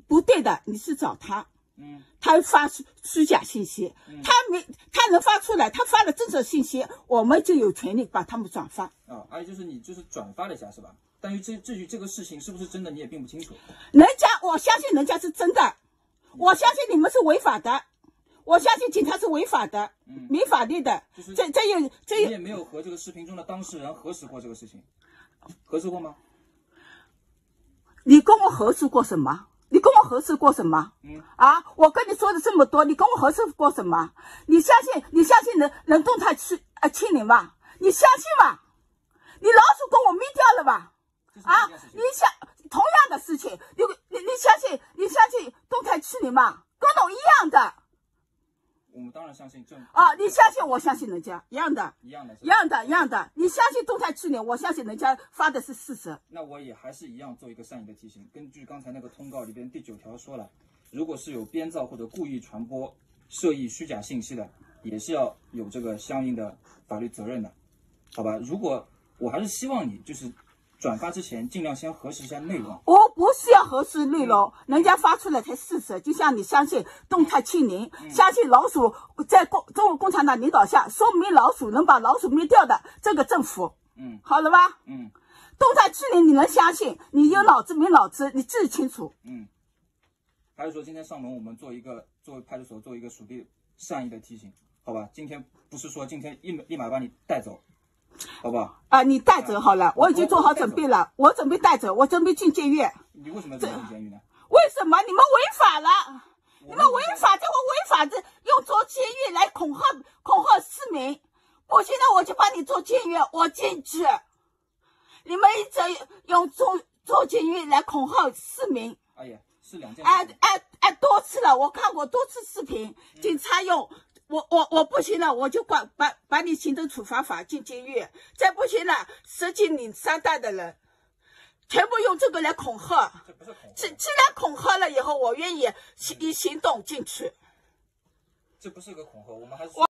不对的，你是找他。他发虚假信息，他能发出来，他发了真实信息，我们就有权利把他们转发。 阿姨，就是你转发了一下是吧？但至于这个事情是不是真的，你也并不清楚。 我相信人家是真的，我相信你们是违法的，我相信警察是违法的，没法律的。 就是你也没有和这个视频中的当事人核实过这个事情，核实过吗？ 你跟我核实过什么？你跟我核实过什么？我跟你说的这么多，你跟我核实过什么？你相信能动态清零吗？你相信吗？你老鼠跟我灭掉了吧？同样的事情，你相信动态清零吗？跟我一样的。 我们当然相信你相信我相信人家一样的。你相信动态清零，我相信人家发的是事实。 那我也还是一样做一个善意的提醒。根据刚才那个通告里边第9条说了，如果是有编造或者故意传播涉意虚假信息的，也是要有这个相应的法律责任的，好吧？如果我还是希望你就是转发之前尽量先核实一下内容。 我不是要核实内容，人家发出来才事实。就像你相信动态清零，相信老鼠在中国共产党领导下，说明老鼠能把老鼠灭掉的这个政府，好了吧？动态清零你能相信？你有脑子没脑子，你自己清楚。 还是说今天上门我们作为派出所做一个属地善意的提醒，好吧？今天不是说今天立马把你带走。好不好？ 你带走好了，我已经做好准备了，我准备带走，我准备进监狱。 你为什么要进监狱呢？ 为什么？你们违法了！你们违法，这会违法的，用做监狱来恐吓市民。不行的，我就把你做监狱，我进去。你们一直用做监狱来恐吓市民。 哎呀，是2件事。 多次了，我看过多次视频，警察用。我不行了，我就把你行政处罚法进监狱，再不行了，10几领3代的人，全部用这个来恐吓。 这不是恐吓。 既然恐吓了以后，我愿意以行动进去。 这不是个恐吓，我们还是。